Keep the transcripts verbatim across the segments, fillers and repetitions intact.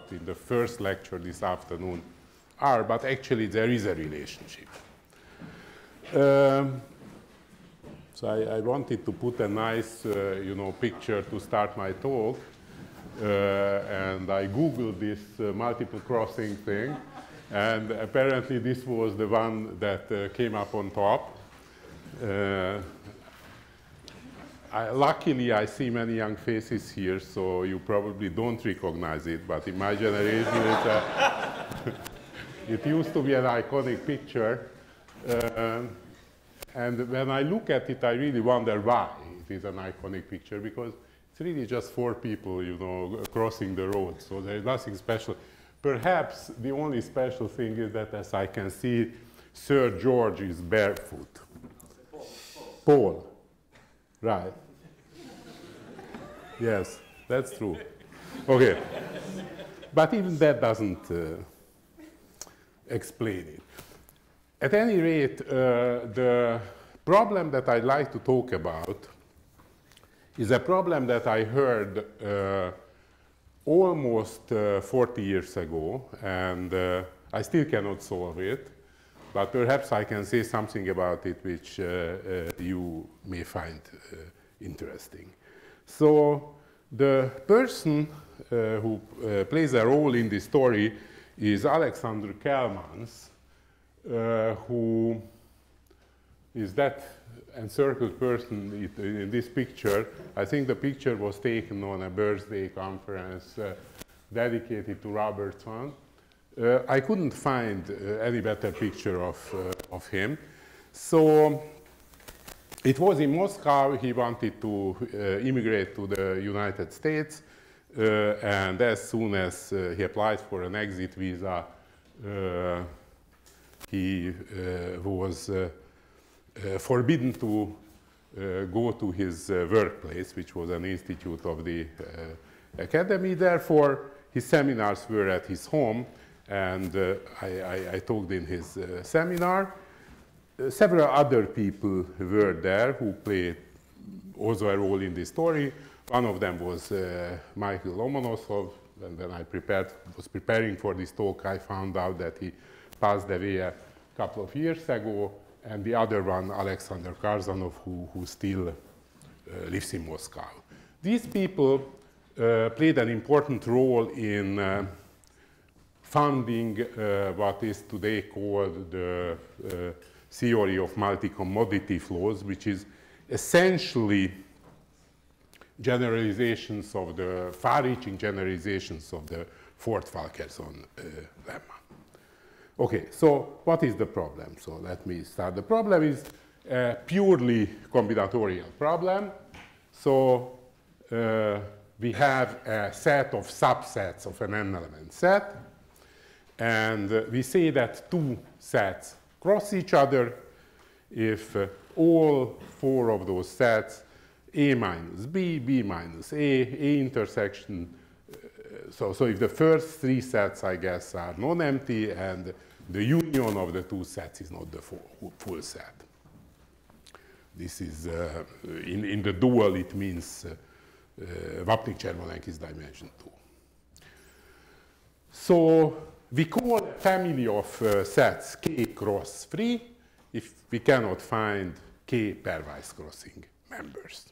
about in the first lecture this afternoon are, but actually there is a relationship. Um, so I, I wanted to put a nice, uh, you know, picture to start my talk, uh, and I Googled this uh, multiple crossing thing, and apparently this was the one that uh, came up on top. Uh, I, luckily, I see many young faces here, so you probably don't recognize it, but in my generation, it's a it used to be an iconic picture. Uh, and when I look at it, I really wonder why it is an iconic picture, because it's really just four people, you know, crossing the road, so there is nothing special. Perhaps the only special thing is that, as I can see, Sir George is barefoot. Paul. Paul. Right. Yes, that's true. Okay. But even that doesn't uh, explain it. At any rate, uh, the problem that I'd like to talk about is a problem that I heard uh, almost uh, forty years ago, and uh, I still cannot solve it. But perhaps I can say something about it which uh, uh, you may find uh, interesting. So the person uh, who uh, plays a role in this story is Alexander Kelmans, uh, who is that encircled person in this picture. I think the picture was taken on a birthday conference uh, dedicated to Robertson. Uh, I couldn't find uh, any better picture of, uh, of him. So it was in Moscow. He wanted to uh, immigrate to the United States. Uh, and as soon as uh, he applied for an exit visa, uh, he uh, was uh, uh, forbidden to uh, go to his uh, workplace, which was an institute of the uh, academy. Therefore, his seminars were at his home. And uh, I, I, I talked in his uh, seminar. Uh, several other people were there who played also a role in this story. One of them was uh, Michael Lomonosov. And when I prepared, was preparing for this talk, I found out that he passed away a couple of years ago. And the other one, Alexander Karzanov, who, who still uh, lives in Moscow. These people uh, played an important role in uh, founding uh, what is today called the uh, theory of multi-commodity flows, which is essentially generalizations of the, far-reaching generalizations of the Ford-Fulkerson uh, lemma. Okay, so what is the problem? So let me start. The problem is a purely combinatorial problem. So uh, we have a set of subsets of an n-element set. And uh, we say that two sets cross each other if uh, all four of those sets, A minus B, B minus A, A intersection, uh, so, so if the first three sets, I guess, are non-empty, and the union of the two sets is not the full, full set. This is, uh, in, in the dual, it means uh, uh, Vapnik-Chervonenkis is dimension two. So we call a family of uh, sets K cross free if we cannot find K pairwise crossing members.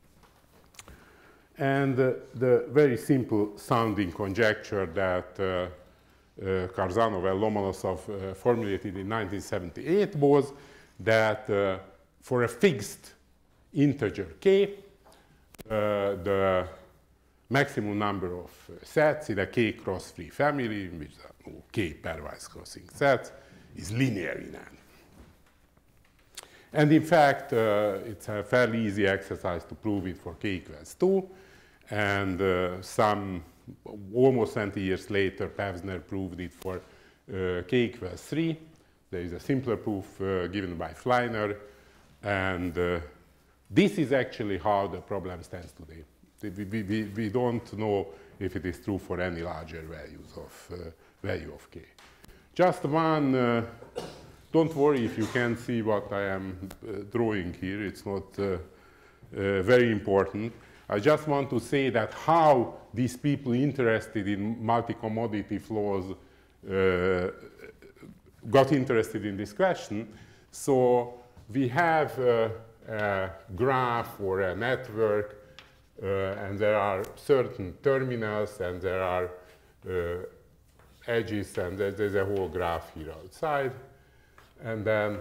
And uh, the very simple sounding conjecture that uh, uh, Karzanov and Lomonosov uh, formulated in nineteen seventy-eight was that uh, for a fixed integer K, uh, the maximum number of uh, sets in a K cross free family, in which there are no K pairwise crossing sets, is linear in N. And in fact, uh, it's a fairly easy exercise to prove it for K equals two. And uh, some almost twenty years later, Pevsner proved it for uh, K equals three. There is a simpler proof uh, given by Fleiner. And uh, this is actually how the problem stands today. We, we, we don't know if it is true for any larger values of uh, value of K. Just one, uh, don't worry if you can't see what I am uh, drawing here. It's not uh, uh, very important. I just want to say that how these people interested in multi-commodity flows uh, got interested in this question. So we have uh, a graph or a network, uh, and there are certain terminals, and there are uh, edges, and there's a whole graph here outside. And then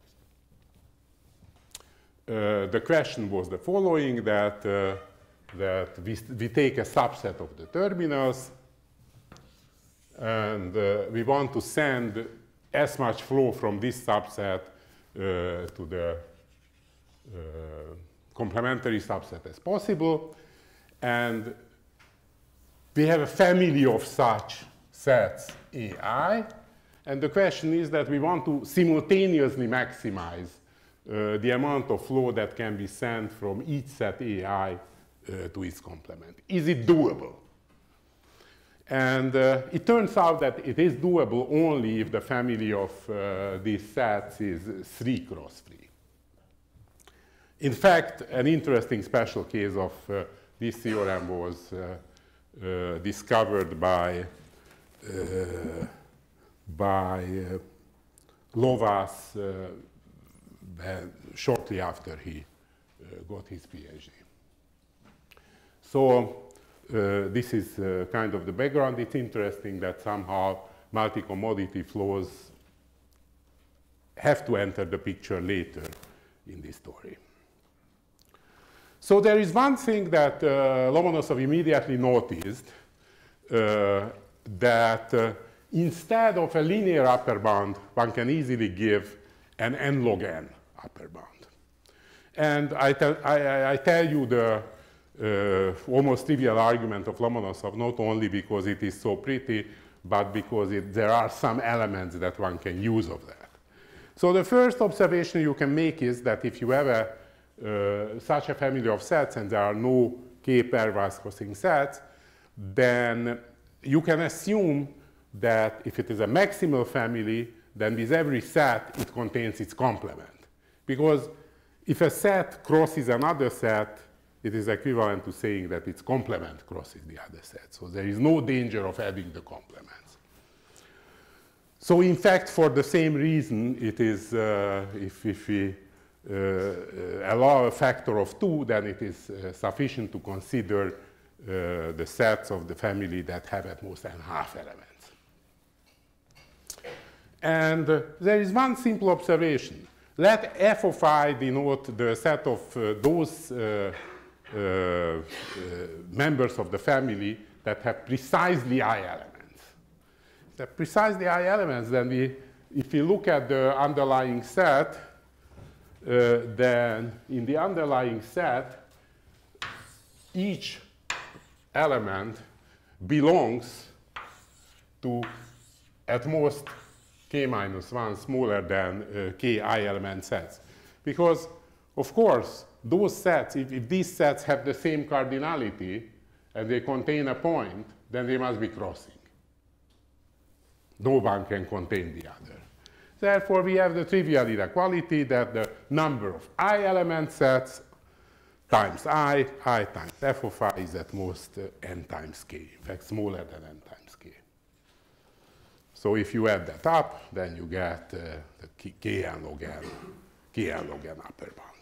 uh, the question was the following, that, uh, that we, we take a subset of the terminals, and uh, we want to send as much flow from this subset uh, to the uh, complementary subset as possible. And we have a family of such sets A I. And the question is that we want to simultaneously maximize uh, the amount of flow that can be sent from each set A I uh, to its complement. Is it doable? And uh, it turns out that it is doable only if the family of uh, these sets is three cross three. In fact, an interesting special case of uh, this theorem was uh, uh, discovered by uh, by uh, Lovász uh, shortly after he uh, got his PhD. So uh, this is uh, kind of the background. It's interesting that somehow multi-commodity flows have to enter the picture later in this story. So there is one thing that uh, Lomonosov immediately noticed, uh, that uh, instead of a linear upper bound, one can easily give an n log n upper bound. And I, te I, I tell you the uh, almost trivial argument of Lomonosov, not only because it is so pretty, but because it, there are some elements that one can use of that. So the first observation you can make is that if you have a, uh, such a family of sets and there are no k pairwise crossing sets, then you can assume that if it is a maximal family, then with every set it contains its complement. Because if a set crosses another set, it is equivalent to saying that its complement crosses the other set. So there is no danger of adding the complements. So in fact, for the same reason, it is, uh, if, if we uh, allow a factor of two, then it is uh, sufficient to consider uh, the sets of the family that have at most n half elements. And uh, there is one simple observation. Let f of I denote the set of uh, those uh, uh, uh, members of the family that have precisely I elements. If they have precisely I elements, then we, if we look at the underlying set, uh, then in the underlying set, each element belongs to at most k minus one smaller than uh, k I element sets. Because, of course, those sets, if, if these sets have the same cardinality and they contain a point, then they must be crossing. No one can contain the other. Therefore, we have the trivial inequality that the number of I element sets times I, I times f of I is at most uh, n times k, in fact, smaller than n times k. So if you add that up, then you get uh, the kn log n, kn log n upper bound.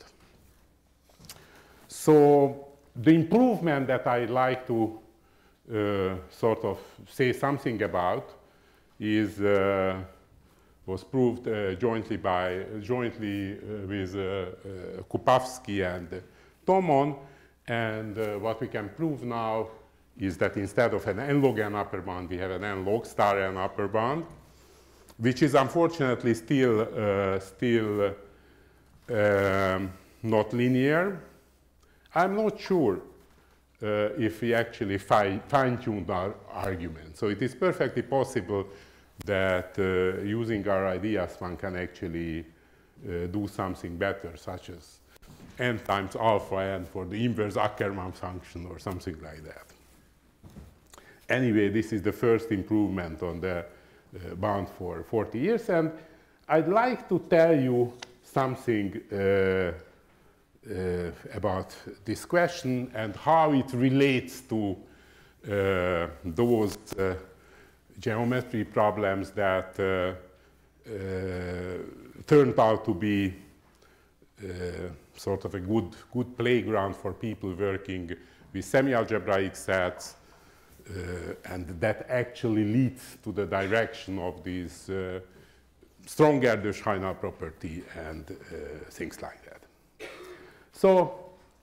So the improvement that I'd like to uh, sort of say something about is uh, was proved uh, jointly by jointly uh, with uh, uh, Kupavskii and uh, Tomon, and uh, what we can prove now is that instead of an n log n upper bound, we have an n log star n upper bound, which is unfortunately still uh, still uh, um, not linear. I'm not sure uh, if we actually fi fine-tuned our argument. So it is perfectly possible that uh, using our ideas one can actually uh, do something better, such as n times alpha n for the inverse Ackermann function or something like that. Anyway, this is the first improvement on the uh, bound for forty years, and I'd like to tell you something uh, uh, about this question and how it relates to uh, those uh, geometry problems that uh, uh, turned out to be uh, sort of a good, good playground for people working with semi-algebraic sets, uh, and that actually leads to the direction of these uh, strong Erdős-Hajnal property and uh, things like that. So,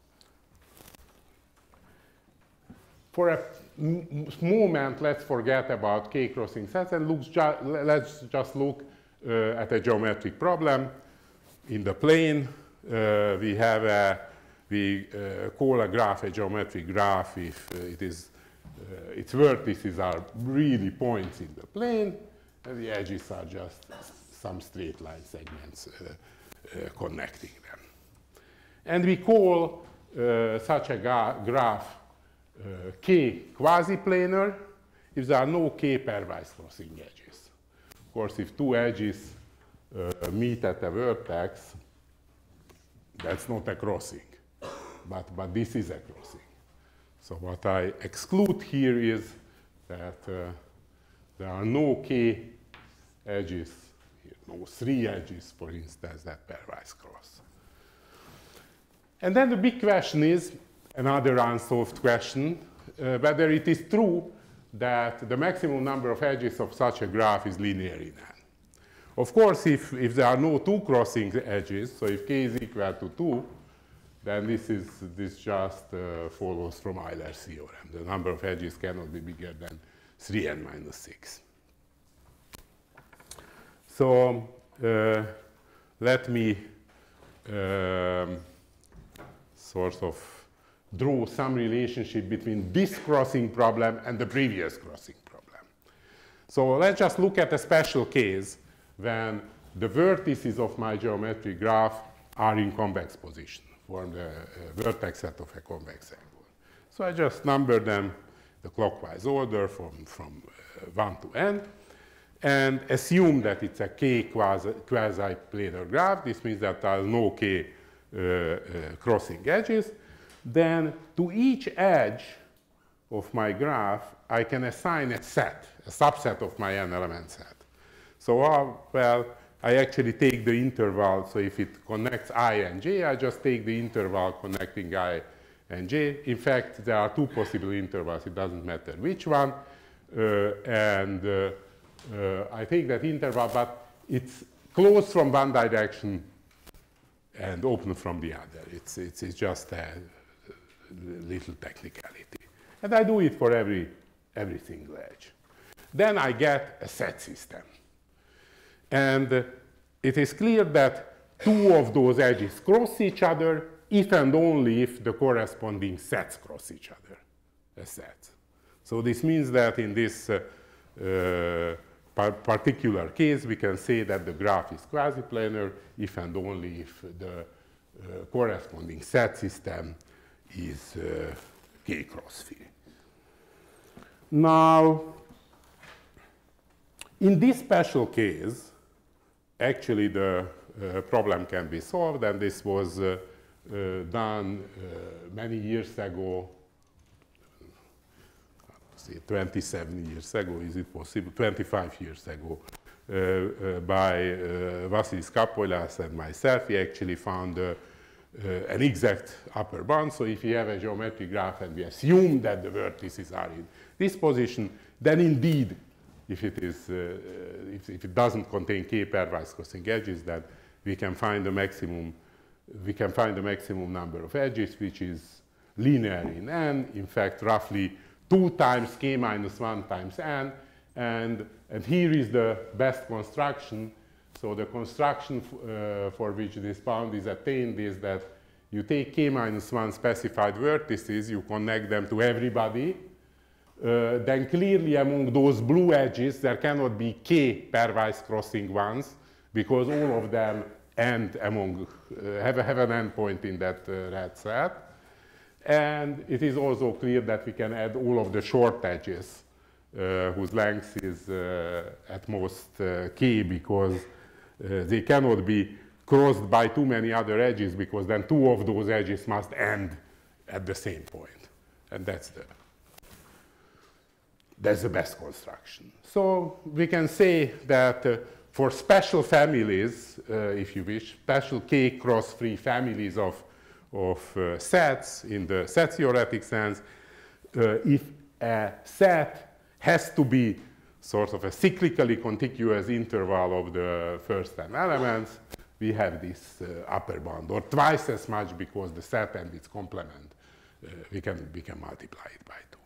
for a moment, let's forget about k-crossing sets and look ju let's just look uh, at a geometric problem. In the plane, uh, we have a, we uh, call a graph a geometric graph if uh, it is, uh, its vertices are really points in the plane, and the edges are just some straight line segments uh, uh, connecting them. And we call uh, such a graph uh, K quasi-planar if there are no K pairwise crossing edges. Of course, if two edges uh, meet at a vertex, that's not a crossing, but, but this is a crossing. So what I exclude here is that uh, there are no K edges, no three edges, for instance, that pairwise cross. And then the big question is, another unsolved question, uh, whether it is true that the maximum number of edges of such a graph is linear in N. Of course, if, if there are no two crossing edges, so if k is equal to two, then this, is, this just uh, follows from Euler's theorem. The number of edges cannot be bigger than three n minus six. So uh, let me um, sort of draw some relationship between this crossing problem and the previous crossing problem. So let's just look at a special case when the vertices of my geometric graph are in convex position, form the uh, vertex set of a convex angle. So I just number them the clockwise order from, from uh, one to n, and assume that it's a k quasi-planar graph. This means that there are no k uh, uh, crossing edges. Then to each edge of my graph, I can assign a set, a subset of my n-element set. So, uh, well, I actually take the interval. So if it connects I and j, I just take the interval connecting I and j. In fact, there are two possible intervals. It doesn't matter which one. Uh, and uh, uh, I take that interval, but it's closed from one direction and open from the other. It's, it's, it's just a little technicality. And I do it for every, every single edge. Then I get a set system. And uh, it is clear that two of those edges cross each other if and only if the corresponding sets cross each other as sets. So this means that in this uh, uh, par particular case, we can say that the graph is quasi-planar if and only if the uh, corresponding set system is uh, K cross phi. Now, in this special case, actually the uh, problem can be solved, and this was uh, uh, done uh, many years ago, say twenty-seven years ago, is it possible? twenty-five years ago, uh, uh, by uh, Vasilis Kapoulas and myself. We actually found uh, uh, an exact upper bound. So if we have a geometric graph and we assume that the vertices are in this position, then indeed, if it is, uh, if, if it doesn't contain k pairwise crossing edges, then we can find the maximum, we can find the maximum number of edges, which is linear in n. In fact, roughly two times k minus one times n, and and here is the best construction. So the construction uh, for which this bound is attained is that you take k minus one specified vertices, you connect them to everybody. Uh, then clearly among those blue edges, there cannot be k pairwise crossing ones, because all of them end among, uh, have, a, have an endpoint in that uh, red set. And it is also clear that we can add all of the short edges, uh, whose length is uh, at most uh, k, because uh, they cannot be crossed by too many other edges, because then two of those edges must end at the same point. And that's the, that's the best construction. So we can say that uh, for special families, uh, if you wish, special K cross free families of, of uh, sets in the set theoretic sense, uh, if a set has to be sort of a cyclically contiguous interval of the first ten elements, we have this uh, upper bound, or twice as much, because the set and its complement, uh, we, can, we can multiply it by two.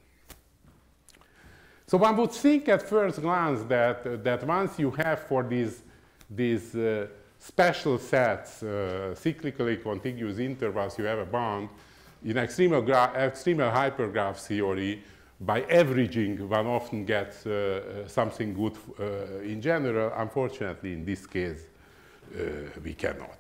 So one would think at first glance that, uh, that once you have for these, these uh, special sets, uh, cyclically contiguous intervals, you have a bound. In extremal, extremal hypergraph theory, by averaging, one often gets uh, something good uh, in general. Unfortunately, in this case, uh, we cannot.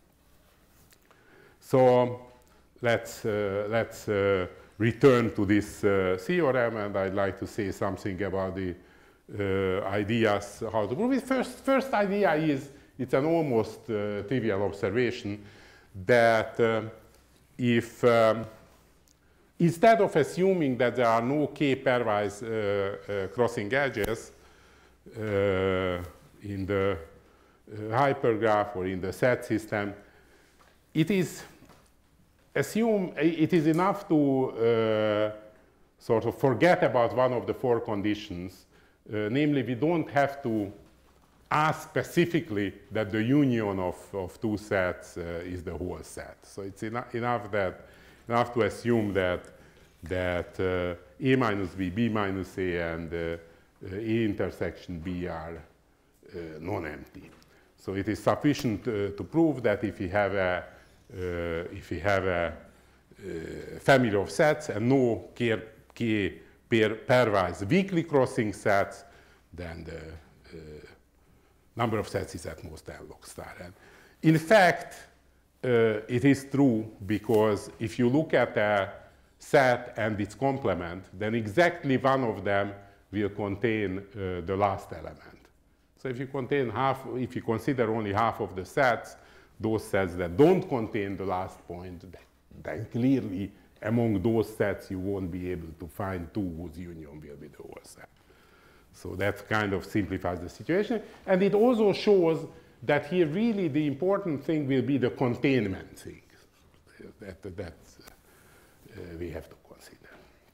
So let's, uh, let's uh, return to this uh, theorem, and I'd like to say something about the uh, ideas, how to prove it. First, first idea is, it's an almost uh, trivial observation, that uh, if um, instead of assuming that there are no K pairwise uh, uh, crossing edges uh, in the uh, hypergraph or in the set system, it is assume it is enough to uh, sort of forget about one of the four conditions. Uh, namely, we don't have to ask specifically that the union of, of two sets uh, is the whole set. So it's eno enough that enough to assume that that uh, A minus B, B minus A, and uh, uh, A intersection B are uh, non-empty. So it is sufficient uh, to prove that if we have a uh, if we have a uh, family of sets and no K, K pair, pairwise weakly crossing sets, then the uh, number of sets is at most n log star n. In fact, uh, it is true, because if you look at a set and its complement, then exactly one of them will contain uh, the last element. So if you contain half, if you consider only half of the sets, those sets that don't contain the last point, then clearly among those sets you won't be able to find two whose union will be the whole set. So that kind of simplifies the situation. And it also shows that here really the important thing will be the containment thing that, that uh, we have to consider.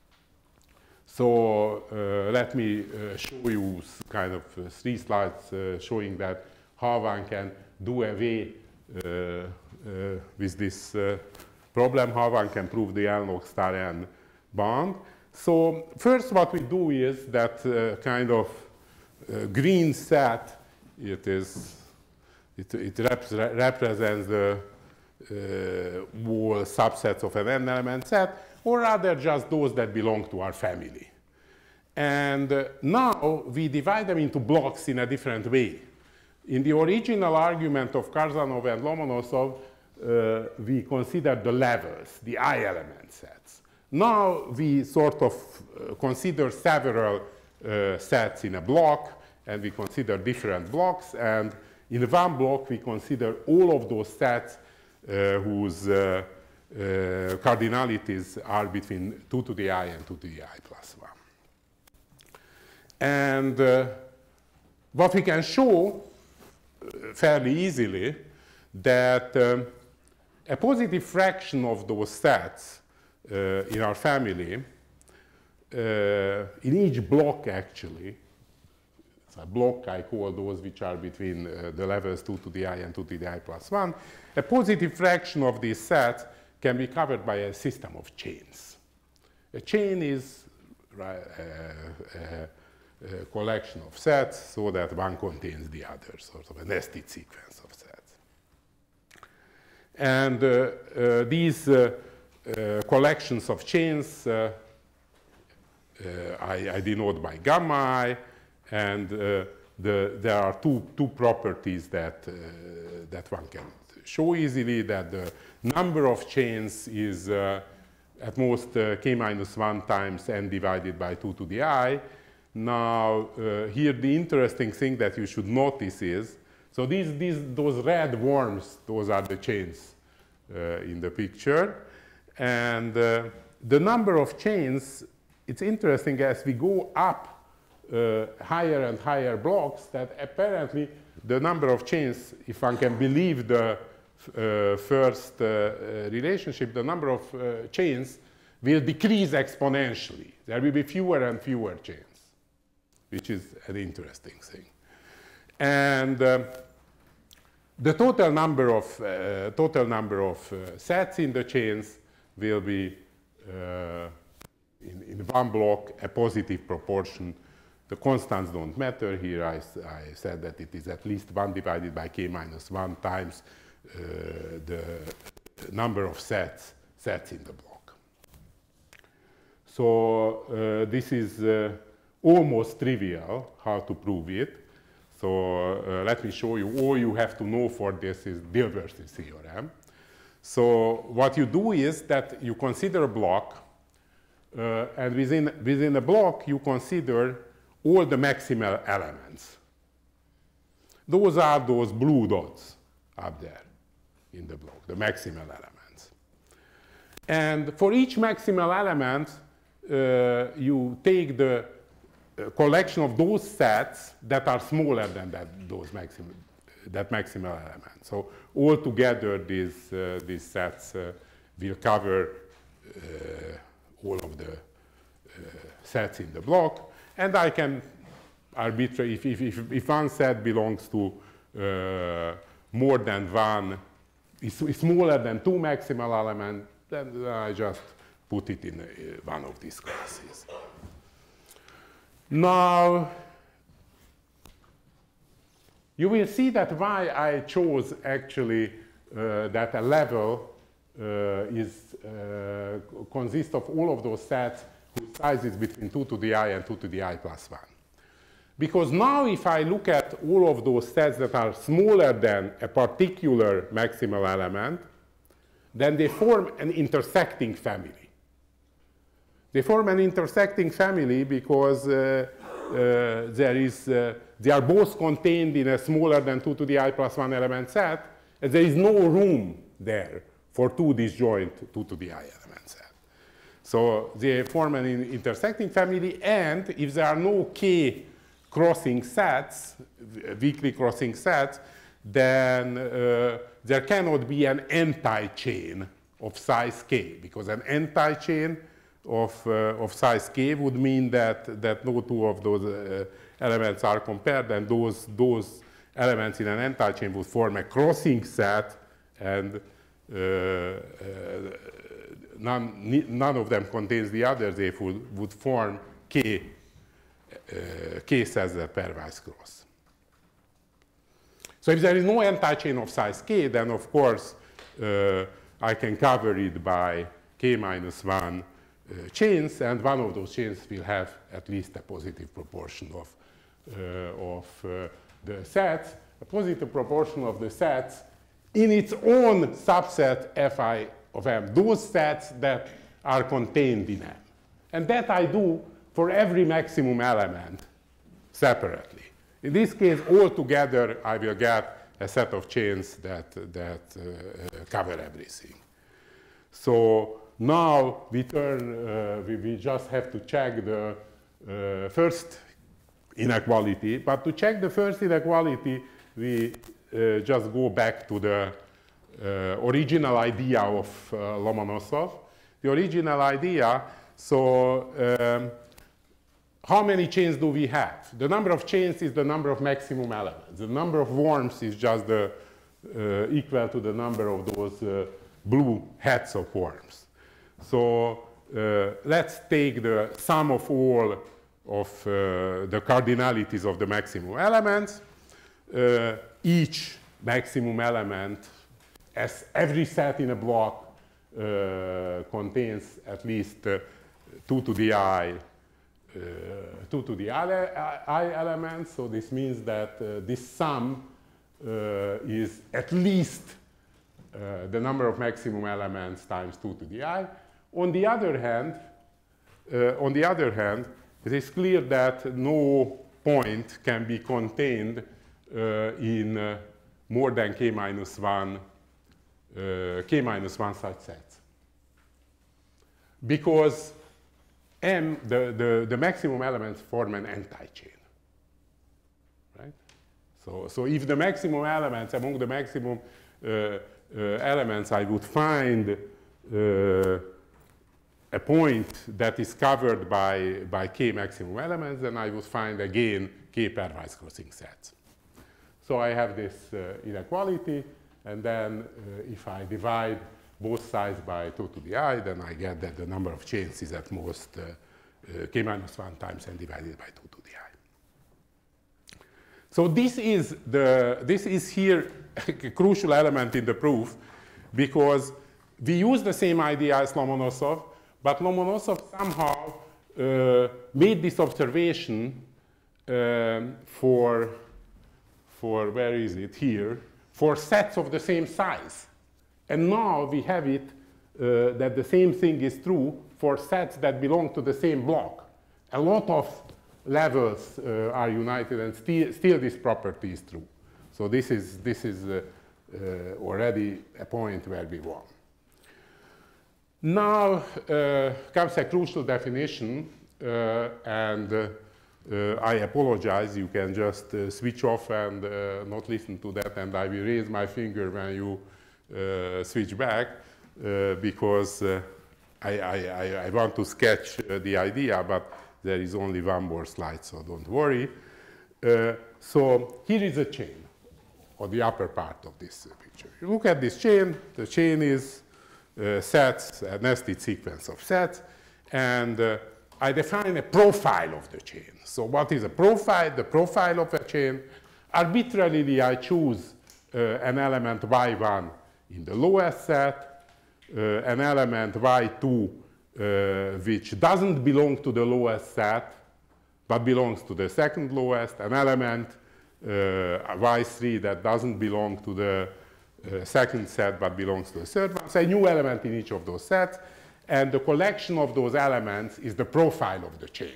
So uh, let me uh, show you kind of uh, three slides uh, showing that how one can do away uh, uh, with this uh, problem, how one can prove the n log star n bound. So first what we do is that uh, kind of uh, green set, it is, it, it rep represents the uh, whole subsets of an n element set, or rather just those that belong to our family. And uh, now we divide them into blocks in a different way. In the original argument of Karzanov and Lomonosov, uh, we considered the levels, the I element sets. Now we sort of uh, consider several uh, sets in a block, and we consider different blocks, and in one block we consider all of those sets uh, whose uh, uh, cardinalities are between two to the I and two to the I plus one. And uh, what we can show uh, fairly easily, that um, a positive fraction of those sets uh, in our family, uh, in each block actually, it's a block I call those which are between uh, the levels two to the I and two to the I plus one, a positive fraction of these sets can be covered by a system of chains. A chain is uh, uh, a collection of sets so that one contains the other, sort of a nested sequence of sets. And uh, uh, these uh, uh, collections of chains uh, uh, I, I denote by gamma I, and uh, the, there are two, two properties that, uh, that one can show easily, that the number of chains is uh, at most uh, k minus one times n divided by two to the I. Now, uh, here the interesting thing that you should notice is So these, these, those red worms, those are the chains uh, in the picture. And uh, the number of chains, it's interesting as we go up uh, higher and higher blocks that apparently the number of chains, if one can believe the uh, first uh, uh, relationship, the number of uh, chains will decrease exponentially. There will be fewer and fewer chains, which is an interesting thing. And uh, the total number of, uh, total number of uh, sets in the chains will be, uh, in, in one block, a positive proportion. The constants don't matter. Here I, I said that it is at least one divided by k minus one times uh, the number of sets, sets in the block. So uh, this is uh, almost trivial how to prove it. So uh, let me show you. All you have to know for this is Dilworth's theorem. So what you do is that you consider a block, uh, and within, within a block you consider all the maximal elements. Those are those blue dots up there in the block, the maximal elements. And for each maximal element, uh, you take the uh, collection of those sets that are smaller than that, those maximal, that maximal element. So altogether, these, uh, these sets uh, will cover uh, all of the uh, sets in the block. And I can arbitrate, if, if, if, if one set belongs to uh, more than one, is, is smaller than two maximal elements, then I just put it in uh, one of these classes. Now, you will see that why I chose actually uh, that a level uh, is, uh, consists of all of those sets whose size is between two to the I and two to the I plus one. Because now if I look at all of those sets that are smaller than a particular maximal element, then they form an intersecting family. They form an intersecting family because uh, uh, there is, uh, they are both contained in a smaller than two to the I plus one element set, and there is no room there for two disjoint two to the I element set. So they form an intersecting family, and if there are no k crossing sets, weakly crossing sets, then uh, there cannot be an anti-chain of size k, because an anti-chain of, uh, of size k would mean that, that no two of those uh, elements are compared, and those, those elements in an anti-chain would form a crossing set, and uh, uh, none, none of them contains the other. They would, would form k, uh, k sets that pairwise cross. So if there is no anti-chain of size k, then of course uh, I can cover it by k minus one uh, chains, and one of those chains will have at least a positive proportion of, uh, of uh, the sets, a positive proportion of the sets in its own subset fi of m, those sets that are contained in m. And that I do for every maximum element separately. In this case, altogether, I will get a set of chains that, that uh, cover everything. So now we turn, uh, we, we just have to check the uh, first inequality. But to check the first inequality, we uh, just go back to the uh, original idea of uh, Lomonosov. The original idea, so um, how many chains do we have? The number of chains is the number of maximum elements. The number of worms is just the, uh, equal to the number of those uh, blue heads of worms. So uh, let's take the sum of all of uh, the cardinalities of the maximum elements. Uh, each maximum element, as every set in a block, uh, contains at least uh, two to the I Uh, two to the I elements, so this means that uh, this sum uh, is at least uh, the number of maximum elements times two to the I. On the other hand, uh, on the other hand, it is clear that no point can be contained uh, uh, in uh, more than k minus one, uh, k minus one such sets. Because M, the, the, the maximum elements form an anti-chain. Right? So, so if the maximum elements, among the maximum uh, uh, elements, I would find uh, a point that is covered by, by k maximum elements, then I would find again k pairwise crossing sets. So I have this uh, inequality, and then uh, if I divide both sides by two to the I, then I get that the number of chains is at most uh, uh, k minus one times n divided by two to the I. So this is, the, this is here a crucial element in the proof, because we use the same idea as Lomonosov, but Lomonosov somehow uh, made this observation um, for, for, where is it, here, for sets of the same size. And now we have it uh, that the same thing is true for sets that belong to the same block. A lot of levels uh, are united, and still, still this property is true. So this is, this is uh, uh, already a point where we won. Now uh, comes a crucial definition, uh, and uh, uh, I apologize. You can just uh, switch off and uh, not listen to that, and I will raise my finger when you uh, switch back, uh, because uh, I, I, I want to sketch uh, the idea, but there is only one more slide, so don't worry. Uh, so here is a chain, or the upper part of this uh, picture. You look at this chain. The chain is Uh, sets, a nested sequence of sets, and uh, I define a profile of the chain. So what is a profile? The profile of a chain. Arbitrarily, I choose uh, an element y one in the lowest set, uh, an element y two uh, which doesn't belong to the lowest set, but belongs to the second lowest, an element uh, y three that doesn't belong to the Uh, second set but belongs to the third one. So a new element in each of those sets, and the collection of those elements is the profile of the chain.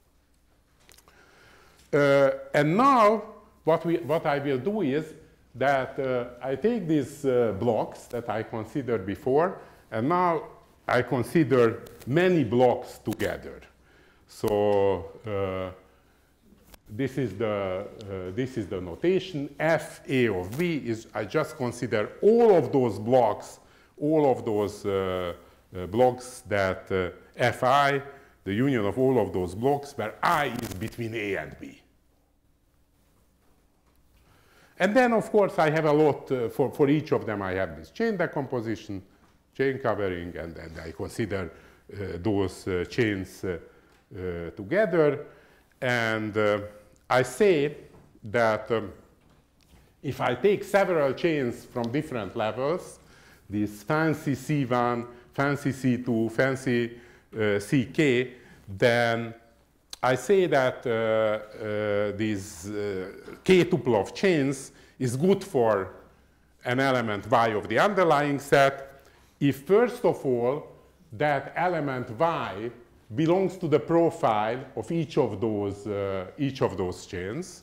Uh, and now what, we, what I will do is that uh, I take these uh, blocks that I considered before, and now I consider many blocks together. So uh, This is, the, uh, this is the notation. F A of B is, I just consider all of those blocks, all of those uh, uh, blocks that uh, F I, the union of all of those blocks where I is between A and B. And then, of course, I have a lot, uh, for, for each of them I have this chain decomposition, chain covering, and, and I consider uh, those uh, chains uh, uh, together. And uh, I say that um, if I take several chains from different levels, this fancy C one, fancy C two, fancy uh, C K, then I say that uh, uh, this uh, K tuple of chains is good for an element Y of the underlying set if, first of all, that element Y belongs to the profile of each of those, uh, each of those chains.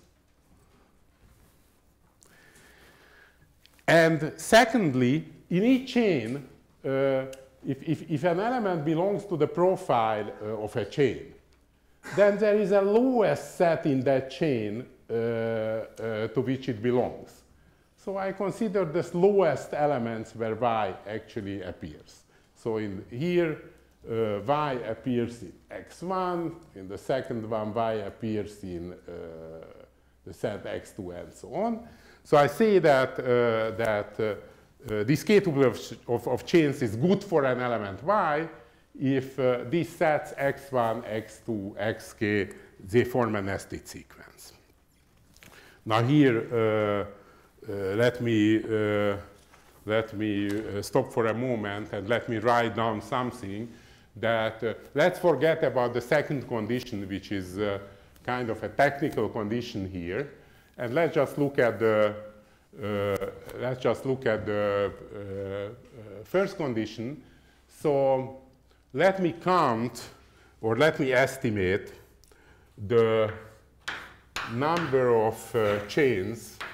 And secondly, in each chain, uh, if, if, if an element belongs to the profile uh, of a chain, then there is a lowest set in that chain uh, uh, to which it belongs. So I consider the lowest elements where Y actually appears. So in here, Uh, Y appears in X one, in the second one Y appears in uh, the set X two, and so on. So I say that, uh, that uh, uh, this K tuple of, of, of chains is good for an element Y if uh, these sets X one, X two, X K, they form a nested sequence. Now here, uh, uh, let me, uh, let me uh, stop for a moment and let me write down something that uh, let's forget about the second condition, which is uh, kind of a technical condition here, and let's just look at the uh, let's just look at the uh, uh, first condition. So let me count, or let me estimate the number of uh, chains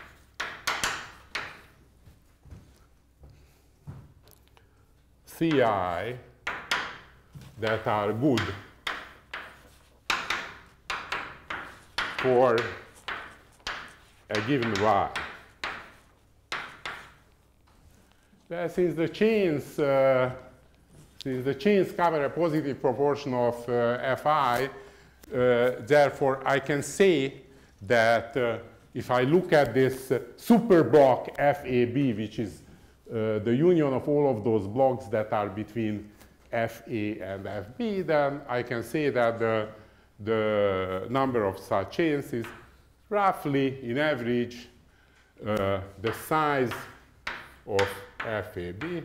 Ci that are good for a given y. Well, since the chains, uh, since the chains cover a positive proportion of uh, Fi, uh, therefore I can say that uh, if I look at this uh, super block F A B, which is uh, the union of all of those blocks that are between F A and F B, then I can say that the, the number of such chains is roughly, in average, uh, the size of F A B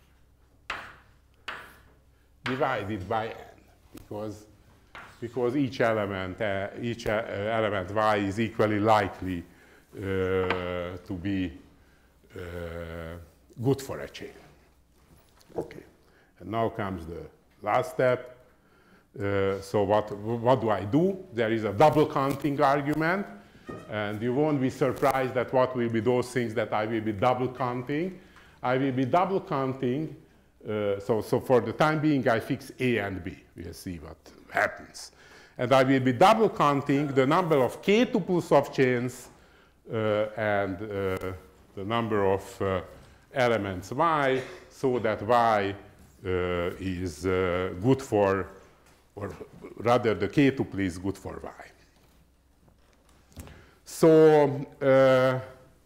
divided by n, because because each element uh, each uh, element y is equally likely uh, to be uh, good for a chain. Okay, and now comes the last step. Uh, so what what do I do? There is a double counting argument, and you won't be surprised at what will be those things that I will be double counting. I will be double counting, uh, so, so for the time being I fix A and B. We'll see what happens. And I will be double counting the number of k tuples of chains uh, and uh, the number of uh, elements y, so that y uh, is uh, good for, or rather the k tuple is good for y. So, uh,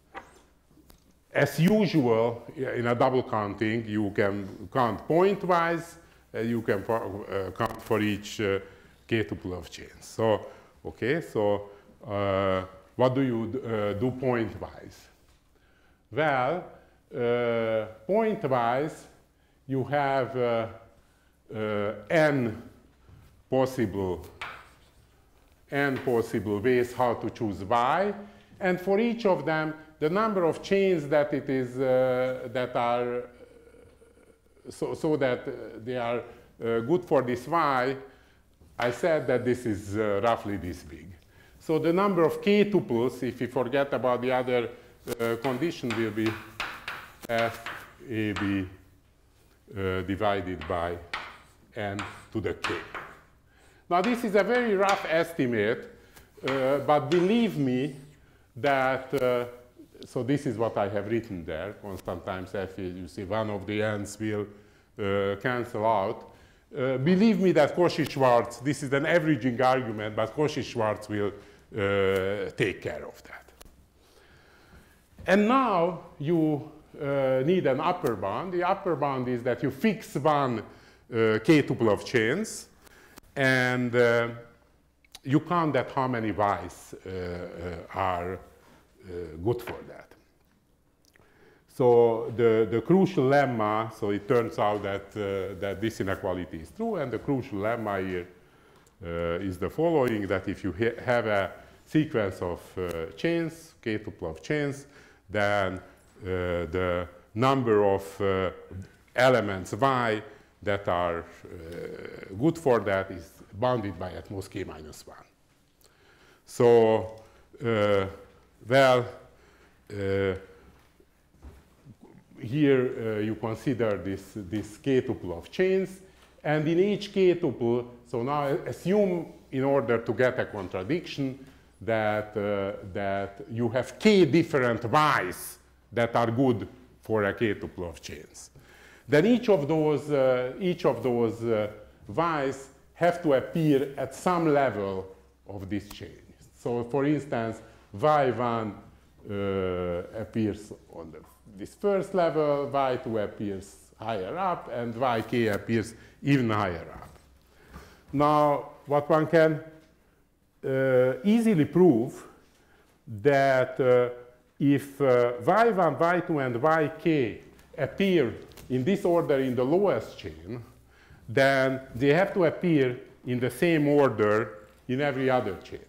as usual, in a double counting, you can count pointwise, and you can uh, count for each uh, k tuple of chains. So, okay, so uh, what do you uh, do pointwise? Well, uh, pointwise, you have uh, uh, n possible n possible ways how to choose y, and for each of them, the number of chains that it is uh, that are so, so that they are uh, good for this y, I said that this is uh, roughly this big. So the number of k tuples, if we forget about the other uh, condition, will be F A B uh, divided by n to the k. Now this is a very rough estimate, uh, but believe me that uh, so this is what I have written there. Constant times F, you see one of the n's will uh, cancel out. Uh, believe me that Cauchy-Schwarz, this is an averaging argument, but Cauchy-Schwarz will uh, take care of that. And now you uh, need an upper bound. The upper bound is that you fix one uh, k tuple of chains, and uh, you count that how many y's uh, uh, are uh, good for that. So the, the crucial lemma, so it turns out that, uh, that this inequality is true, and the crucial lemma here uh, is the following, that if you ha have a sequence of uh, chains, k tuple of chains, then uh, the number of uh, elements y that are uh, good for that is bounded by at most k minus one. So, uh, well, uh, here uh, you consider this, this k tuple of chains, and in each k tuple, so now assume in order to get a contradiction that, uh, that you have k different y's that are good for a k tuple of chains. Then each of those, uh, each of those uh, y's have to appear at some level of this chain. So for instance, y one uh, appears on the, this first level, y two appears higher up, and yk appears even higher up. Now, what one can uh, easily prove that uh, if uh, y one, y two, and yk appear in this order in the lowest chain, then they have to appear in the same order in every other chain.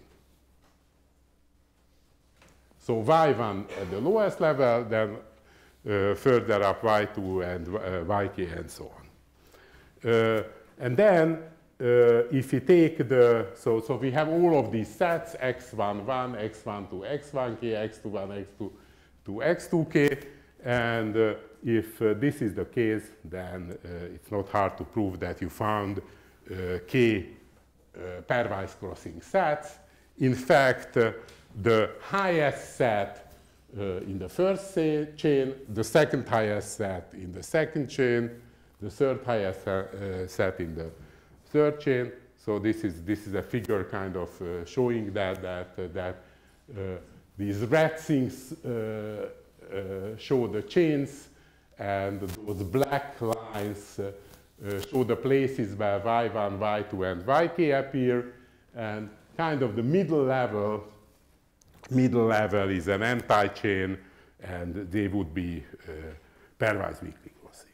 So y one at the lowest level, then uh, further up y two and uh, yk and so on. Uh, and then uh, if we take the, so, so we have all of these sets, x one one, x one two, x one k, x two one, x two two, x two k, And uh, if uh, this is the case, then uh, it's not hard to prove that you found uh, k uh, pairwise crossing sets. In fact, uh, the highest set uh, in the first chain, the second highest set in the second chain, the third highest uh, set in the third chain. So this is this is a figure kind of uh, showing that that uh, that uh, these red things uh, uh, show the chains, and those black lines uh, uh, show the places where y one, y two, and yk appear, and kind of the middle level, middle level is an anti-chain, and they would be uh, pairwise weakly crossing.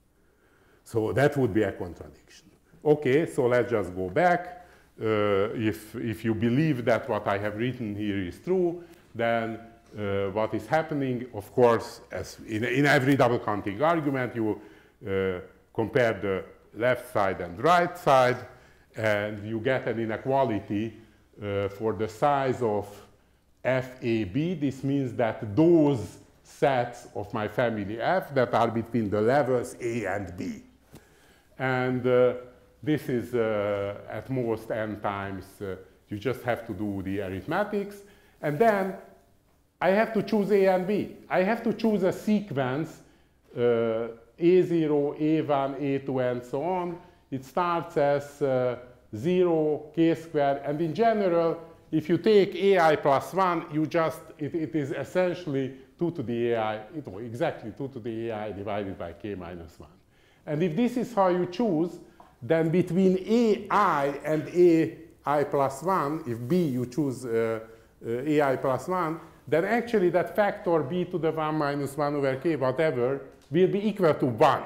So that would be a contradiction. Okay, so let's just go back. Uh, if, if you believe that what I have written here is true, then uh, what is happening, of course, as in, in every double counting argument, you uh, compare the left side and right side, and you get an inequality uh, for the size of F A B. This means that those sets of my family F that are between the levels A and B. And uh, this is uh, at most n times. Uh, you just have to do the arithmetics. And then I have to choose A and B. I have to choose a sequence, uh, A zero, A one, A two, and so on. It starts as uh, zero, k squared. And in general, if you take A I plus one, you just, it, it is essentially two to the A I, you know, exactly two to the A I divided by k minus one. And if this is how you choose, then between A I and A I plus one, if B you choose uh, uh, A I plus one, then actually that factor B to the one minus one over k, whatever, will be equal to one.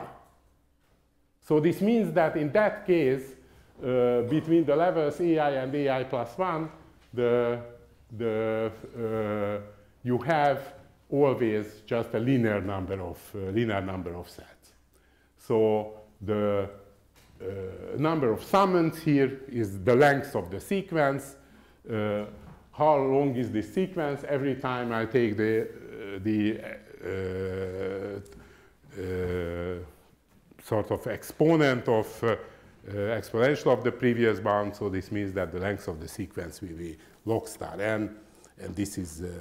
So this means that in that case, uh, between the levels A I and A I plus one, the, the, uh, you have always just a linear number of, uh, linear number of sets. So the uh, number of summons here is the length of the sequence. Uh, how long is this sequence? Every time I take the, uh, the uh, uh, sort of exponent of uh, uh, exponential of the previous bound, so this means that the length of the sequence will be log star n, and this is uh,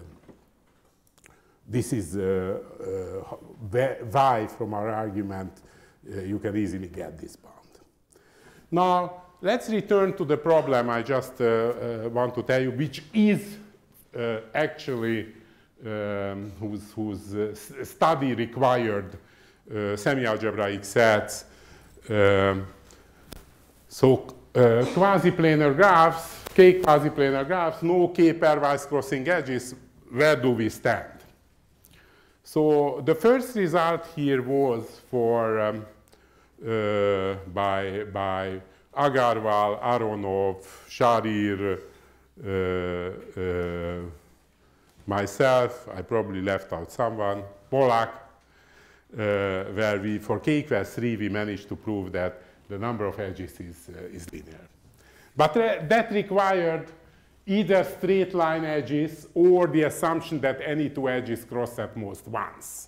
this is uh, uh, y from our argument. Uh, you can easily get this bound. Now, let's return to the problem I just uh, uh, want to tell you, which is uh, actually um, whose, whose uh, study required uh, semi-algebraic sets. Um, so, uh, quasi-planar graphs, k quasi-planar graphs, no k pairwise crossing edges, where do we stand? So the first result here was for um, uh, by by Agarwal, Aronov, Sharir, uh, uh, myself. I probably left out someone. Polak, uh, where we for k equals three we managed to prove that the number of edges is uh, is linear, but uh, that required either straight line edges or the assumption that any two edges cross at most once.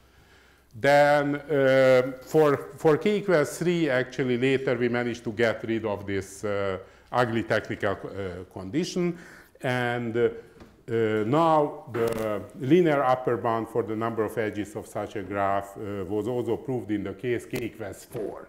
Then uh, for, for k equals three, actually later we managed to get rid of this uh, ugly technical uh, condition. And uh, uh, now the linear upper bound for the number of edges of such a graph uh, was also proved in the case k equals four.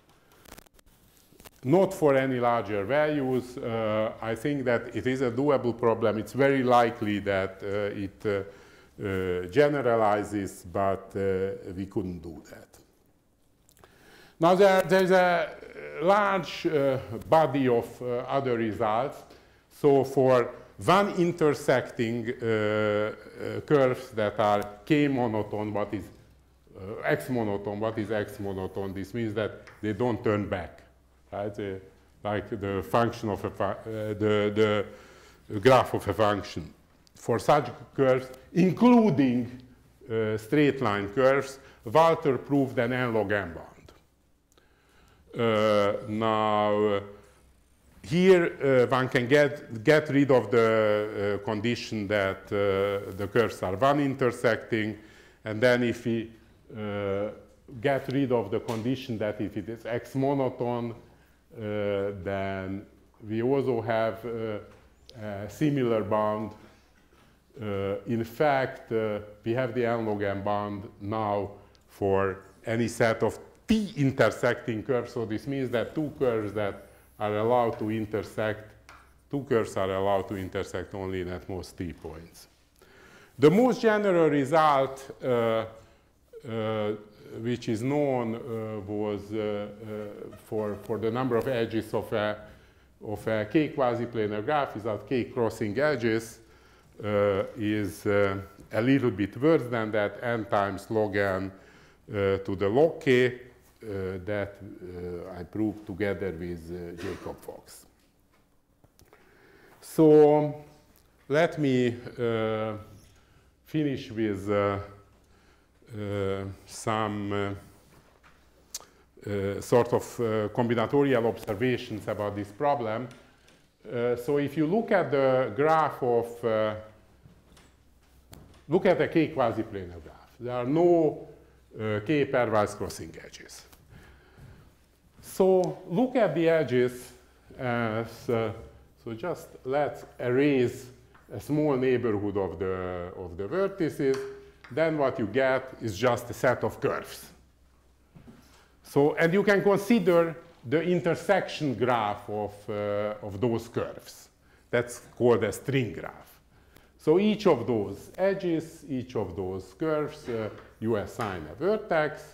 Not for any larger values. Uh, I think that it is a doable problem. It's very likely that uh, it uh, uh, generalizes, but uh, we couldn't do that. Now there, there's a large uh, body of uh, other results. So for one intersecting uh, uh, curves that are k monotone, what is uh, x monotone, what is x monotone? This means that they don't turn back. Right? Uh, like the function of a fu uh, the, the graph of a function. For such curves, including uh, straight line curves, Walter proved an n log n bound. Uh, now, uh, here uh, one can get, get rid of the uh, condition that uh, the curves are one intersecting, And then if we uh, get rid of the condition that if it is X monotone, uh, then we also have uh, a similar bound. Uh, in fact, uh, we have the n log n bound now for any set of t intersecting curves. So this means that two curves that are allowed to intersect, two curves are allowed to intersect only in at most t points. The most general result uh, uh, which is known uh, was uh, uh, for, for the number of edges of a, of a k quasi-planar graph is that k crossing edges uh, is uh, a little bit worse than that, n times log n uh, to the log k uh, that uh, I proved together with uh, Jacob Fox. So let me uh, finish with uh, uh, some uh, uh, sort of uh, combinatorial observations about this problem. Uh, so if you look at the graph of, uh, look at the k quasi-planar graph. There are no uh, k pairwise crossing edges. So look at the edges as, uh, so just let's erase a small neighborhood of the, of the vertices. Then what you get is just a set of curves. So, and you can consider the intersection graph of, uh, of those curves. That's called a string graph. So each of those edges, each of those curves, uh, you assign a vertex,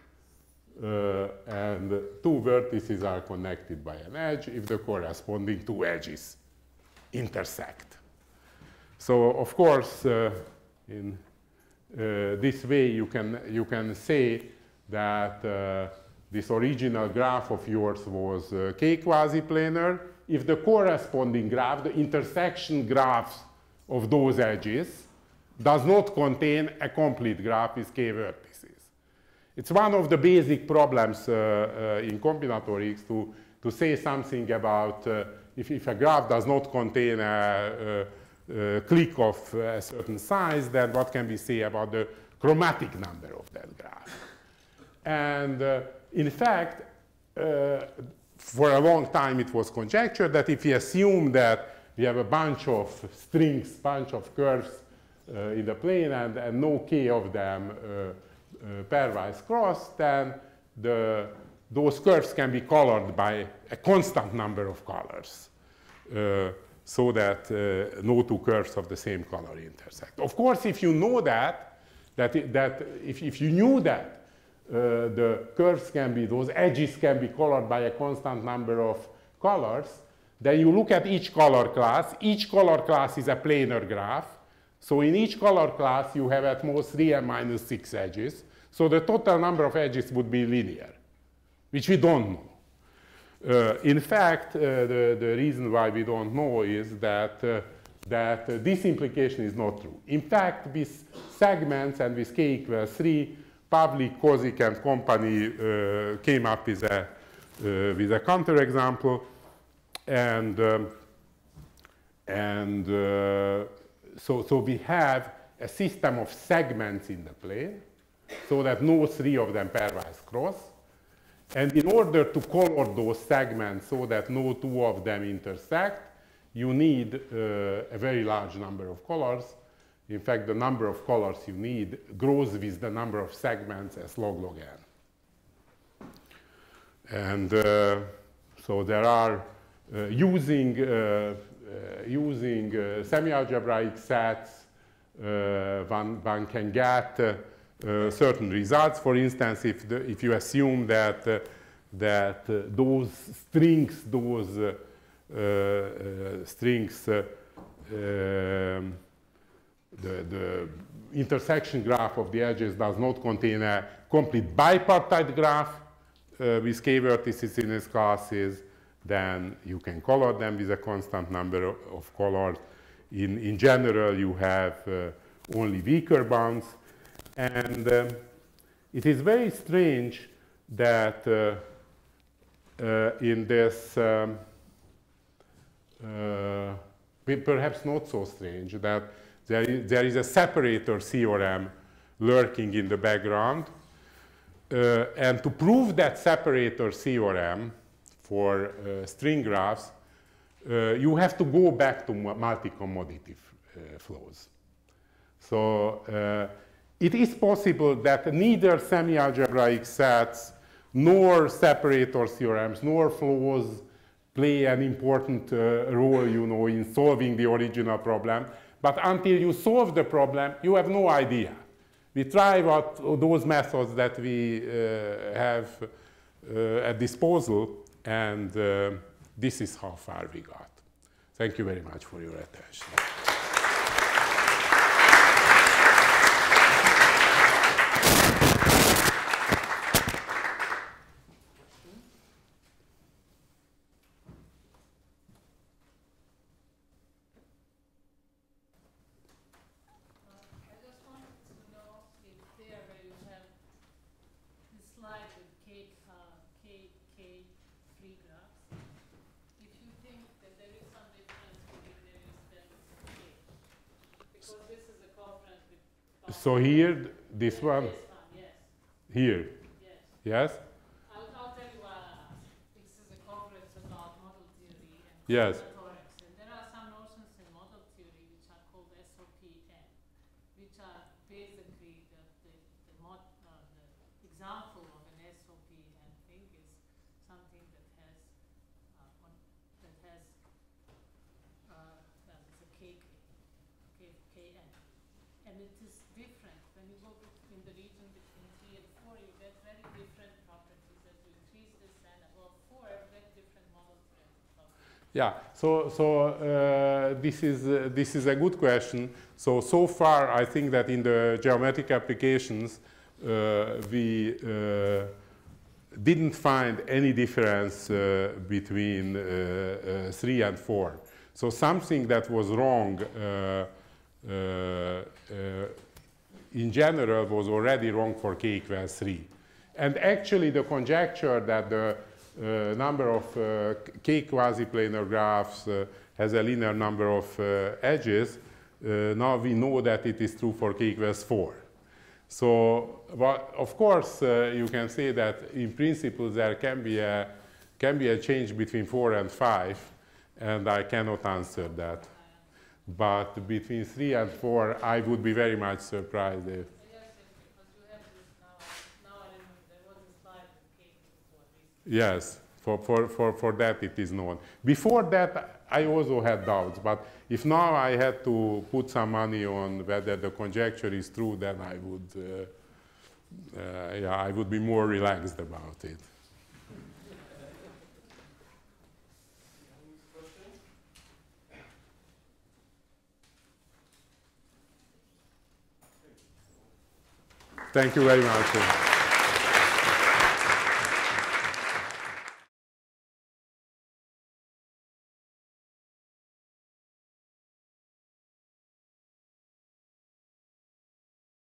uh, and two vertices are connected by an edge if the corresponding two edges intersect. So of course, uh, in uh, this way, you can, you can say that uh, this original graph of yours was uh, k quasi-planar if the corresponding graph, the intersection graphs of those edges, does not contain a complete graph with k vertices. It's one of the basic problems uh, uh, in combinatorics to, to say something about uh, if, if a graph does not contain a, a, a clique of a certain size, then what can we say about the chromatic number of that graph? And uh, in fact, uh, for a long time it was conjectured that if we assume that we have a bunch of strings, bunch of curves uh, in the plane and, and no k of them uh, uh, pairwise cross, then the, those curves can be colored by a constant number of colors uh, so that uh, no two curves of the same color intersect. Of course, if you know that, that, it, that if, if you knew that, Uh, the curves can be, those edges can be colored by a constant number of colors, then you look at each color class. Each color class is a planar graph. So in each color class, you have at most three n minus six edges. So the total number of edges would be linear, which we don't know. Uh, in fact, uh, the, the reason why we don't know is that, uh, that uh, this implication is not true. In fact, with segments and with k equals three, Pavlik, Kozik, and company uh, came up with a, uh, with a counterexample, and, um, and uh, so, so we have a system of segments in the plane, so that no three of them pairwise cross. And in order to color those segments so that no two of them intersect, you need uh, a very large number of colors. In fact, the number of colors you need grows with the number of segments as log log n. And uh, so there are, uh, using, uh, uh, using uh, semi-algebraic sets, uh, one, one can get uh, uh, certain results. For instance, if, the, if you assume that, uh, that uh, those strings, those uh, uh, uh, strings, uh, um, The, the intersection graph of the edges does not contain a complete bipartite graph uh, with k vertices in its classes, then you can color them with a constant number of, of colors. In, in general, you have uh, only weaker bounds. And um, it is very strange that uh, uh, in this, um, uh, perhaps not so strange, that There is, there is a separator theorem lurking in the background. Uh, and to prove that separator theorem for uh, string graphs, uh, you have to go back to multi-commutative uh, flows. So uh, it is possible that neither semi-algebraic sets nor separator theorems nor flows play an important uh, role, you know, in solving the original problem. But until you solve the problem, you have no idea. We try out those methods that we uh, have uh, at disposal, and uh, this is how far we got. Thank you very much for your attention. So here, this one? This one, yes. Here? Yes. Yes? I'll, I'll tell you why I asked. This is a conference about model theory and yes. vertex. And there are some notions in model theory which are called S O P N, which are basically the, the, the, mod, uh, the example of an S O P N thing is something that has, uh, on, that has, uh, well, it's a K K, K, K N. And it is different. When you go in the region between three and four, you get very different properties. As you increase this n above four, you get different model properties. Yeah, so, so uh, this, is, uh, this is a good question. So, so far, I think that in the geometric applications, uh, we uh, didn't find any difference uh, between uh, uh, three and four. So something that was wrong uh, Uh, uh, in general was already wrong for k equals three. And actually the conjecture that the uh, number of uh, k quasi-planar graphs uh, has a linear number of uh, edges, uh, now we know that it is true for k equals four. So, but of course, uh, you can say that in principle there can be a, can be a change between four and five, and I cannot answer that. But between three and four, I would be very much surprised if. Yes, for, for, for, for that it is known. Before that, I also had doubts, but if now I had to put some money on whether the conjecture is true, then I would, uh, uh, yeah, I would be more relaxed about it. Thank you very much.